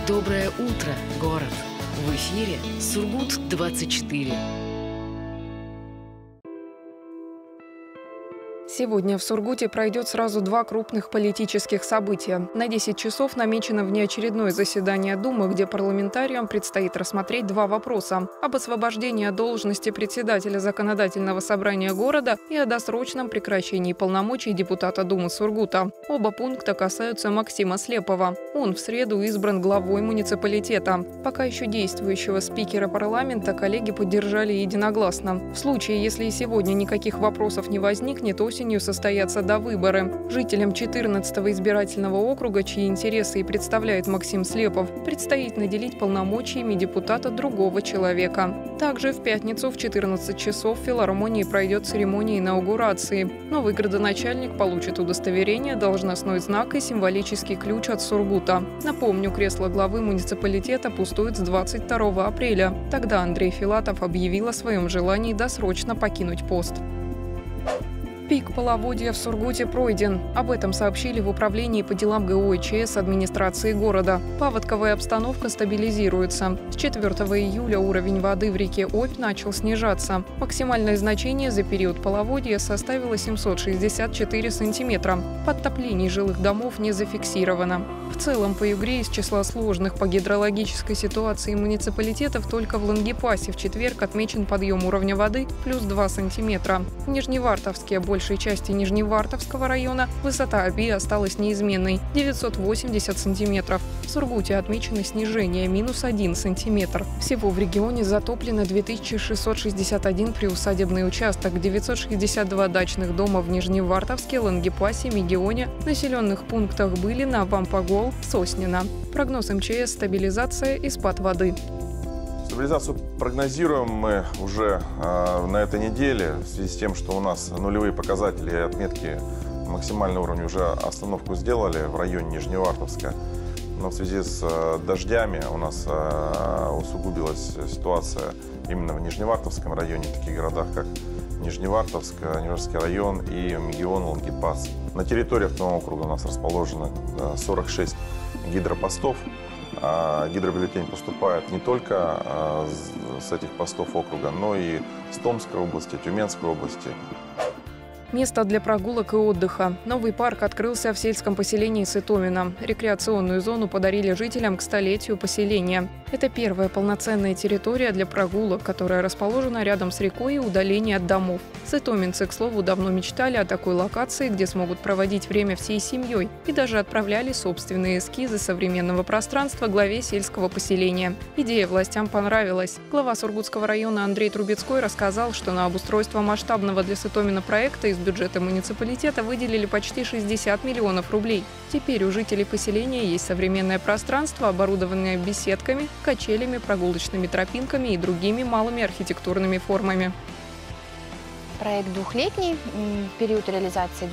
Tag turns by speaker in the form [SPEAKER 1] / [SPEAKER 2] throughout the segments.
[SPEAKER 1] Доброе утро, город! В эфире Сургут-24.
[SPEAKER 2] Сегодня в Сургуте пройдет сразу два крупных политических события. На 10 часов намечено внеочередное заседание Думы, где парламентариям предстоит рассмотреть два вопроса – об освобождении от должности председателя Законодательного собрания города и о досрочном прекращении полномочий депутата Думы Сургута. Оба пункта касаются Максима Слепова. Он в среду избран главой муниципалитета. Пока еще действующего спикера парламента коллеги поддержали единогласно. В случае, если и сегодня никаких вопросов не возникнет, осенью состоятся довыборы. Жителям 14-го избирательного округа, чьи интересы и представляет Максим Слепов, предстоит наделить полномочиями депутата другого человека. Также в пятницу в 14 часов в филармонии пройдет церемония инаугурации. Новый градоначальник получит удостоверение, должностной знак и символический ключ от Сургута. Напомню, кресло главы муниципалитета пустует с 22 апреля. Тогда Андрей Филатов объявил о своем желании досрочно покинуть пост. Пик половодья в Сургуте пройден. Об этом сообщили в управлении по делам ГО и ЧС администрации города. Паводковая обстановка стабилизируется. С 4 июля уровень воды в реке Обь начал снижаться. Максимальное значение за период половодья составило 764 сантиметра. Подтоплений жилых домов не зафиксировано. В целом, по Югре из числа сложных по гидрологической ситуации муниципалитетов только в Лангепасе в четверг отмечен подъем уровня воды плюс 2 сантиметра. В Нижневартовске, большей части Нижневартовского района, высота Оби осталась неизменной – 980 сантиметров. В Сургуте отмечено снижение – минус 1 сантиметр. Всего в регионе затоплено 2661 приусадебный участок, 962 дачных дома в Нижневартовске, Лангепасе, Мегионе, населенных пунктах Былина, Вампогол, Соснина. Прогноз МЧС – стабилизация и спад воды.
[SPEAKER 3] Стабилизацию прогнозируем мы уже на этой неделе в связи с тем, что у нас нулевые показатели и отметки максимального уровня уже остановку сделали в районе Нижневартовска. Но в связи с дождями у нас усугубилась ситуация именно в Нижневартовском районе, в таких городах, как Нижневартовск, Нижневартовский район и Мегион, Лангепас. На территории автономного округа у нас расположено 46 гидропостов. Гидробюллетень поступает не только с этих постов округа, но и с Томской области, Тюменской области.
[SPEAKER 2] Место для прогулок и отдыха. Новый парк открылся в сельском поселении Сытомино. Рекреационную зону подарили жителям к столетию поселения. Это первая полноценная территория для прогулок, которая расположена рядом с рекой и удалении от домов. Сытоминцы, к слову, давно мечтали о такой локации, где смогут проводить время всей семьей, и даже отправляли собственные эскизы современного пространства главе сельского поселения. Идея властям понравилась. Глава Сургутского района Андрей Трубецкой рассказал, что на обустройство масштабного для Сытомина проекта из бюджета муниципалитета выделили почти 60 миллионов рублей. Теперь у жителей поселения есть современное пространство, оборудованное беседками, качелями, прогулочными тропинками и другими малыми архитектурными формами.
[SPEAKER 4] Проект двухлетний, период реализации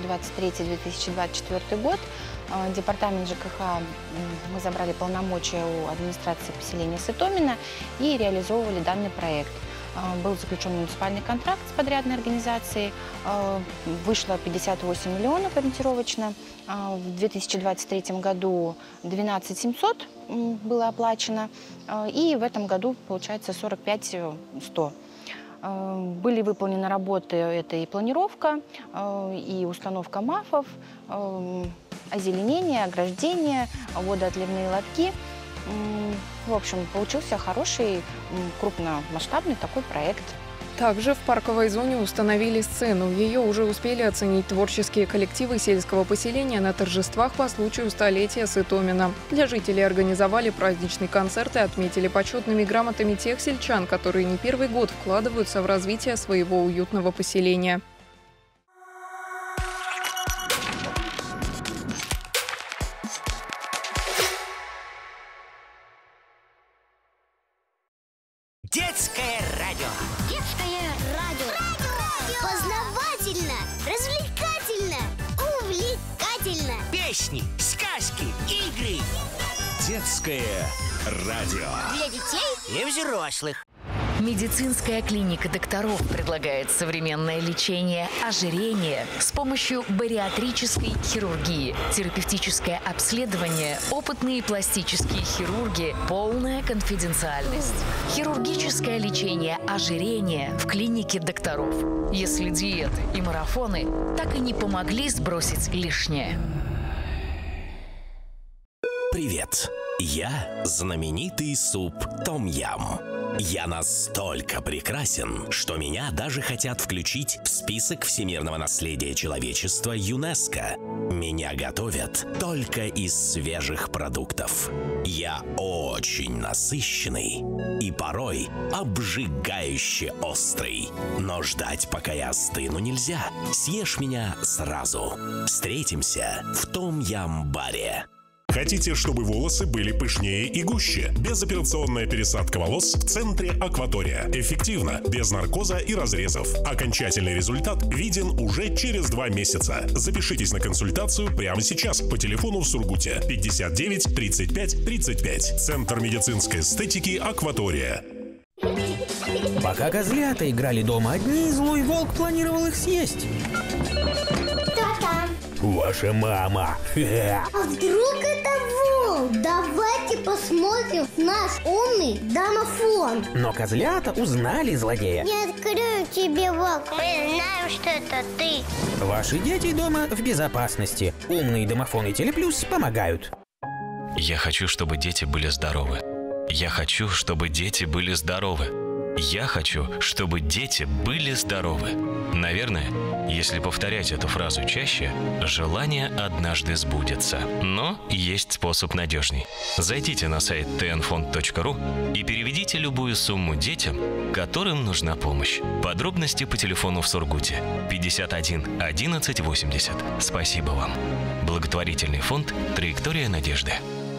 [SPEAKER 4] 2023-2024 год. Департамент ЖКХ, мы забрали полномочия у администрации поселения Сытомино и реализовывали данный проект. Был заключен муниципальный контракт с подрядной организацией, вышло 58 миллионов ориентировочно. В 2023 году 12 700 было оплачено, и в этом году получается 45 100. Были выполнены работы, это и планировка, и установка МАФов, озеленение, ограждение, водоотливные лотки. В общем, получился хороший, крупномасштабный такой проект.
[SPEAKER 2] Также в парковой зоне установили сцену. Ее уже успели оценить творческие коллективы сельского поселения на торжествах по случаю столетия Сытомино. Для жителей организовали праздничный концерт и отметили почетными грамотами тех сельчан, которые не первый год вкладываются в развитие своего уютного поселения.
[SPEAKER 5] Детское радио.
[SPEAKER 6] Детское радио. Познавательно, развлекательно, увлекательно.
[SPEAKER 5] Песни, сказки, игры.
[SPEAKER 7] Детское радио.
[SPEAKER 6] Для детей
[SPEAKER 5] И взрослых.
[SPEAKER 1] Медицинская клиника докторов предлагает современное лечение ожирения с помощью бариатрической хирургии, терапевтическое обследование, опытные пластические хирурги, полная конфиденциальность. Хирургическое лечение ожирения в клинике докторов. Если диеты и марафоны так и не помогли сбросить лишнее.
[SPEAKER 7] Привет! Я знаменитый суп Том-Ям. Я настолько прекрасен, что меня даже хотят включить в список всемирного наследия человечества ЮНЕСКО. Меня готовят только из свежих продуктов. Я очень насыщенный и порой обжигающе острый. Но ждать, пока я остыну, нельзя. Съешь меня сразу. Встретимся в Том-Ям-баре.
[SPEAKER 8] Хотите, чтобы волосы были пышнее и гуще? Безоперационная пересадка волос в центре Акватория. Эффективно, без наркоза и разрезов. Окончательный результат виден уже через 2 месяца. Запишитесь на консультацию прямо сейчас по телефону в Сургуте 59 35 35. Центр медицинской эстетики Акватория.
[SPEAKER 9] Пока козлята играли дома одни, злой волк планировал их съесть.
[SPEAKER 6] Кто там?
[SPEAKER 9] Ваша мама.
[SPEAKER 6] А вдруг это волк? Давайте посмотрим в наш умный домофон.
[SPEAKER 9] Но козлята узнали злодея.
[SPEAKER 6] Не открою тебе, волк. Мы знаем, что это ты.
[SPEAKER 9] Ваши дети дома в безопасности. Умный домофон и Телеплюс помогают.
[SPEAKER 10] Я хочу, чтобы дети были здоровы. Я хочу, чтобы дети были здоровы. Я хочу, чтобы дети были здоровы. Наверное, если повторять эту фразу чаще, желание однажды сбудется. Но есть способ надежней. Зайдите на сайт tnfond.ru и переведите любую сумму детям, которым нужна помощь. Подробности по телефону в Сургуте 51 11 80. Спасибо вам. Благотворительный фонд «Траектория надежды».